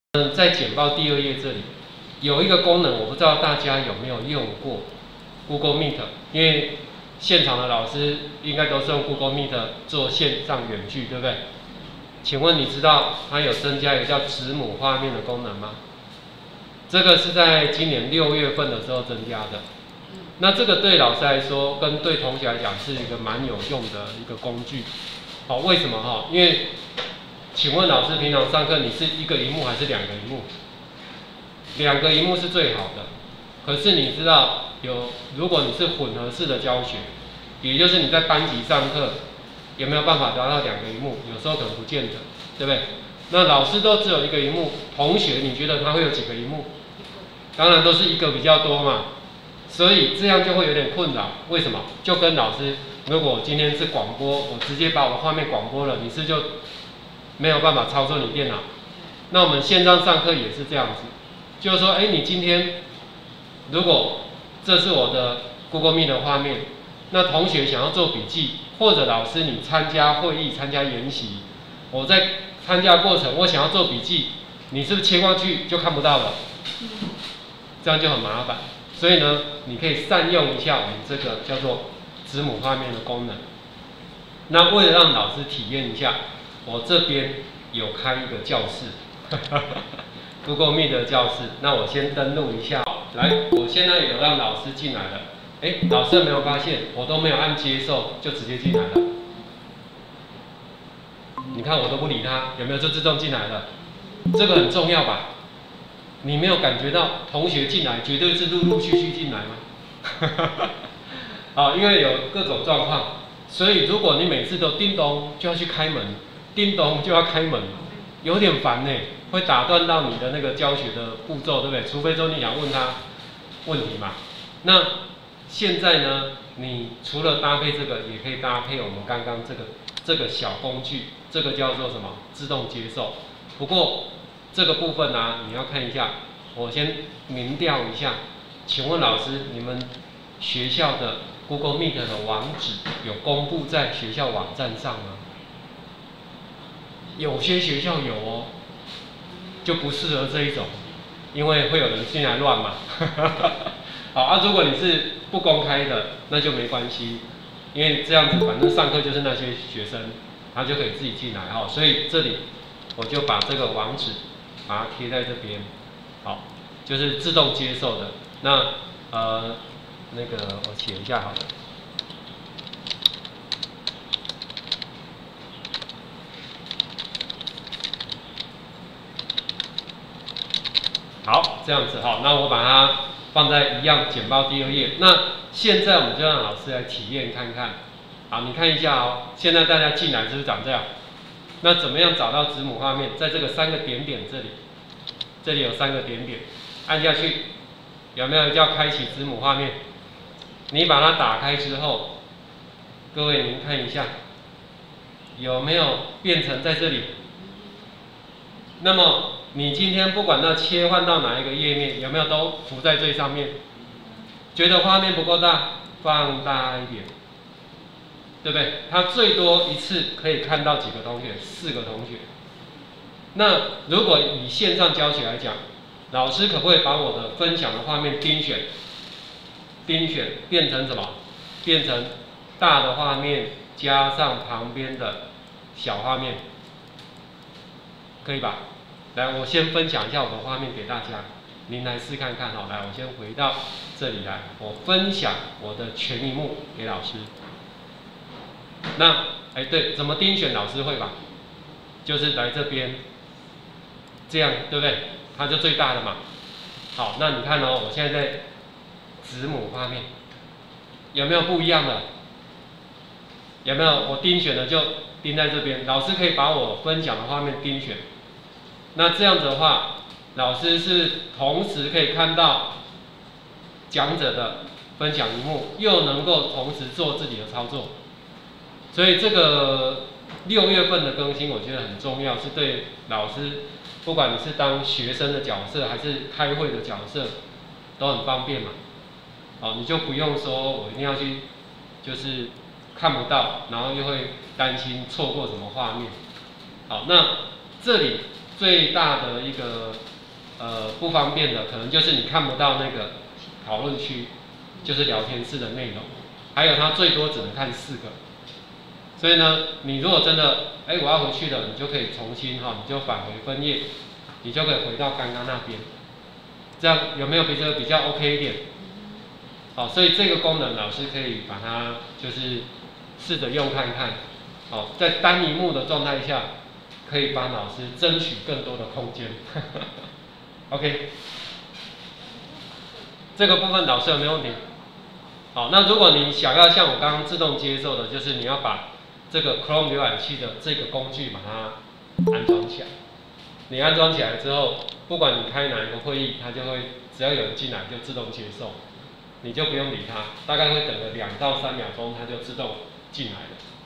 在简报第2页这里有一个功能，我不知道大家有没有用过 Google Meet， 因为现场的老师应该都是用 Google Meet 做线上远距，对不对？请问你知道它有增加一个叫子母画面的功能吗？这个是在今年6月份的时候增加的。那这个对老师来说，跟对同学来讲是一个蛮有用的一个工具。好，为什么哈？因为请问老师平常上课你是1个萤幕还是2个萤幕？2个萤幕是最好的。可是你知道如果你是混合式的教学，也就是你在班级上课，有没有办法达到2个萤幕？有时候可能不见得，对不对？那老师都只有1个萤幕，同学你觉得他会有几个萤幕？当然都是1个比较多嘛。所以这样就会有点困扰。为什么？就跟老师，如果今天是广播，我直接把我的画面广播了，你是就没有办法操作你电脑。那我们线上上课也是这样子，就是说，你今天如果这是我的 Google Meet 的画面，那同学想要做笔记，或者老师你参加会议、参加研习，我在参加过程我想要做笔记，你是不是切过去就看不到了？这样就很麻烦。所以呢，你可以善用一下我们这个叫做子母画面的功能。那为了让老师体验一下，我这边有开一个教室，Google Meet 的教室。那我先登录一下，来，我现在有让老师进来了。老师有没有发现我都没有按接受就直接进来了？你看我都不理他，有没有就自动进来了？这个很重要吧？你没有感觉到同学进来绝对是陆陆续续进来吗？好，因为有各种状况，所以如果你每次都叮咚就要去开门，叮咚就要开门，有点烦呢，会打断到你的那个教学的步骤，对不对？除非说你想问他问题嘛。那现在呢，你除了搭配这个，也可以搭配我们刚刚这个小工具，这个叫做什么？自动接受。不过这个部分呢，你要看一下，我先明调一下。请问老师，你们学校的 Google Meet 的网址有公布在学校网站上吗？有些学校有哦，就不适合这一种，因为会有人进来乱嘛。好如果你是不公开的，那就没关系，因为这样子反正上课就是那些学生，他就可以自己进来哈。所以这里我就把这个网址把它贴在这边，好，就是自动接受的。那那个我写一下好了。好，这样子好，那我把它放在一样简报第2页。那现在我们就让老师来体验看看。好，你看一下哦，现在大家进来是不是长这样？那怎么样找到子母画面？在这个3个点点这里，这里有3个点点，按下去，有没有叫开启子母画面？你把它打开之后，各位您看一下，有没有变成在这里？那么你今天不管要切换到哪一个页面，有没有都浮在最上面？觉得画面不够大，放大一点，对不对？它最多一次可以看到几个同学？4个同学。那如果以线上教学来讲，老师可不可以把我的分享的画面盯选变成什么？变成大的画面加上旁边的小画面，可以吧？来，我先分享一下我的画面给大家，您来试看看哈。来，我先回到这里来，我分享我的全萤幕给老师。那对，怎么盯选老师会吧？就是来这边，这样对不对？它就最大的嘛。好，那你看哦，我现在在子母画面，有没有不一样的？有没有？我盯选的就盯在这边，老师可以把我分享的画面盯选。那这样子的话，老师是同时可以看到讲者的分享萤幕，又能够同时做自己的操作。所以这个6月份的更新，我觉得很重要，是对老师，不管你是当学生的角色，还是开会的角色，都很方便嘛。好，你就不用说我一定要去，就是看不到，然后又会担心错过什么画面。好，那这里最大的一个不方便的，可能就是你看不到那个讨论区，就是聊天室的内容，还有它最多只能看4个。所以呢，你如果真的我要回去了，你就可以重新你就返回分页，你就可以回到刚刚那边。这样有没有比这个比较 OK 一点？好，所以这个功能老师可以把它就是试着用看看。好，在单萤幕的状态下，可以帮老师争取更多的空间。OK， 这个部分老师有没有问题？好，那如果你想要像我刚刚自动接受的，就是你要把这个 Chrome 浏览器的这个工具把它安装起来。你安装起来之后，不管你开哪一个会议，它就会只要有人进来就自动接受，你就不用理它，大概会等个2到3秒钟，它就自动进来了。